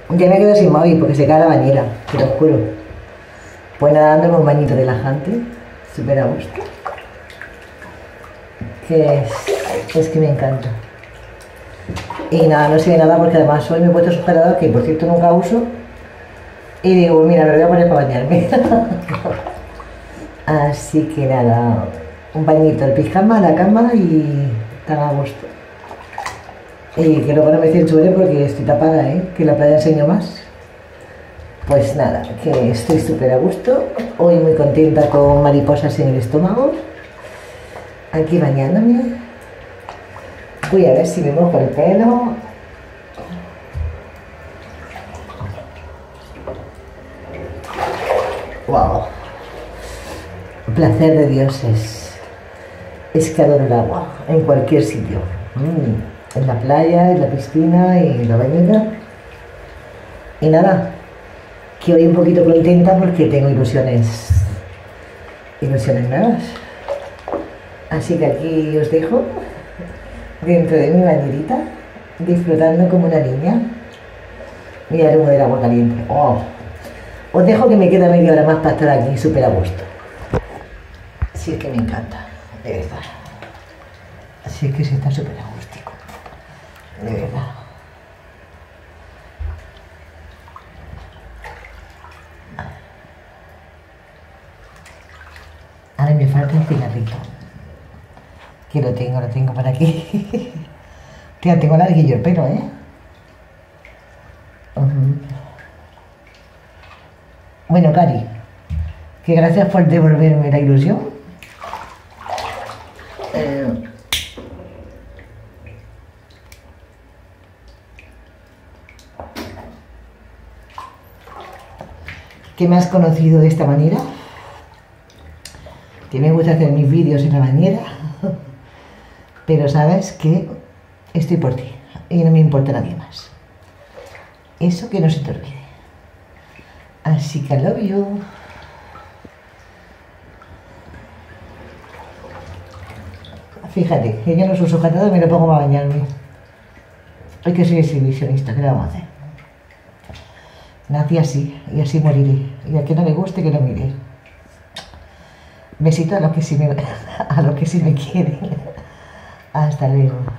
Ya me quedo sin móvil porque se cae la bañera, te lo juro. Pues nada, dándome un bañito relajante, súper a gusto. Que es que me encanta. Y nada, no sé de nada porque además hoy me he puesto sujetador que por cierto nunca uso. Y digo, mira, me lo voy a poner para bañarme. Así que nada, un bañito, el pijama, la cama y tan a gusto. Y que luego no me censure porque estoy tapada, que la playa enseño más. Pues nada, que estoy súper a gusto. Hoy muy contenta con mariposas en el estómago. Aquí bañándome. Voy a ver si me mojo el pelo. Wow. Placer de dioses. Es que adoro el agua, en cualquier sitio. En la playa, en la piscina y en la bañera. Y nada, que hoy un poquito contenta porque tengo ilusiones nuevas. Así que aquí os dejo, dentro de mi bañerita, disfrutando como una niña. Mira el humo del agua caliente. Oh. Os dejo que me queda media hora más para estar aquí súper a gusto. Así es que me encanta, de verdad. Así es que se está súper a gustico, de verdad. Ahora me falta el cigarrito. Que lo tengo por aquí. Tía, tengo larguillo el pelo, Bueno, Cari, que gracias por devolverme la ilusión. Que me has conocido de esta manera. Que me gusta hacer mis vídeos en la bañera. Pero sabes que estoy por ti y no me importa nadie más. Eso que no se te olvide. Así que I love you. Fíjate, que yo no soy sujetador, me lo pongo para bañarme. Hay que ser exhibicionista, ¿qué le vamos a hacer? Nací así y así moriré. Y al que no le guste, que no mire. Besito a los que sí me quieren. Hasta luego.